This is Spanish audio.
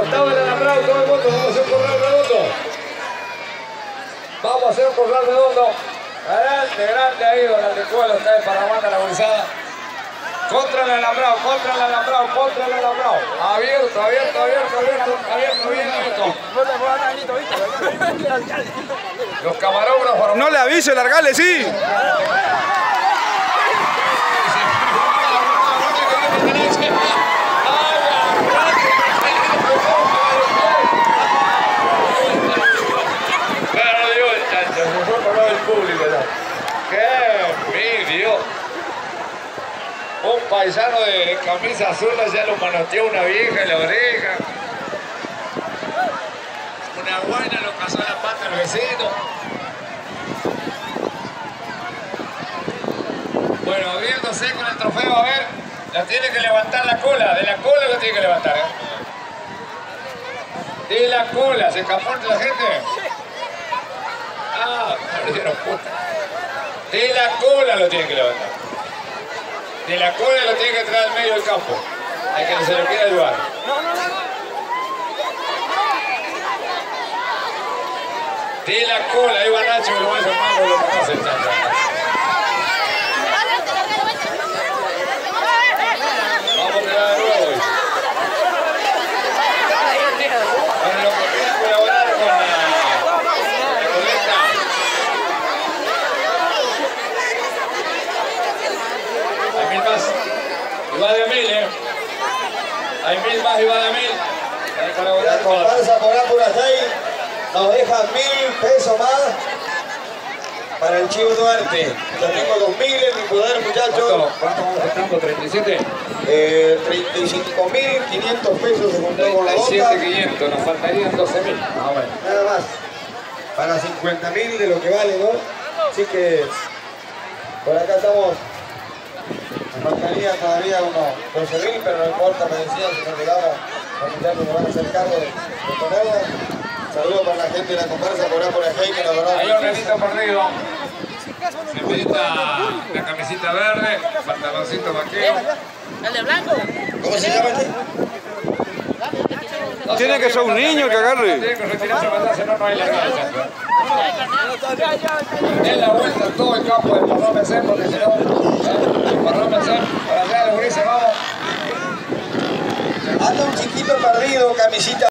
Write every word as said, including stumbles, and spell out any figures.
costado del alambrado, todo el mundo, vamos a hacer un corral redondo. Vamos a hacer un corral redondo. Adelante, grande ahí, don Aldecuelo, está de Paramanda, la bolsada. Contra el alambrado, contra el alambrado, contra el alambrado. Abierto, abierto, abierto, abierto, abierto, bien abierto. Los camarógrafos. No le avise, largale, sí. Un paisano de camisa azul ya lo manoteó una vieja en la oreja. Una guaina lo casó a la pata al vecino. Bueno, abriéndose con el trofeo, a ver. La tiene que levantar la cola. De la cola lo tiene que levantar, ¿eh? De la cola. ¿Se escapó la gente? Ah, me dieron puta. De la cola lo tiene que levantar. De la cola lo tiene que traer al medio del campo. Hay que se lo quiera ayudar. De la cola, ahí va Nacho, lo va a llamar, lo conoce el chancho. Vamos a quedar de nuevo. Bueno, lo que quieren colaborar con la, la colecta. Hay mil más. Y va de mil, ¿eh? Hay mil más y va de mil. La comparsa por Apurajay nos deja mil pesos más para el Chivo Duarte. Yo tengo dos mil en mi poder, muchachos. ¿Cuánto, cuánto vamos gastando? ¿treinta y siete? Eh, treinta y cinco mil quinientos pesos se contó con la treinta y siete bota. mil quinientos, nos faltarían doce mil. Ah, bueno. Nada más. Para cincuenta mil de lo que vale, ¿no? Así que por acá estamos. Nos faltaría todavía unos doce mil, pero no importa, me decían, si nos llegamos, los muchachos nos van a hacer cargo de, de ponerla. Saludos para la gente de la comparsa por Apurajay que nos donó. Hay un renito perdido. Se pinta la camisita verde, pantaloncito vaquero. ¿El de blanco? ¿Cómo se llama este? No Tiene que ser un niño que agarre. Tiene que retirarse a matarse, no, no hay la cancha. En la vuelta todo el campo del Parrón Merced, porque si no, el Parrón Merced, para allá los grises, vamos. Anda un chiquito perdido, camisita.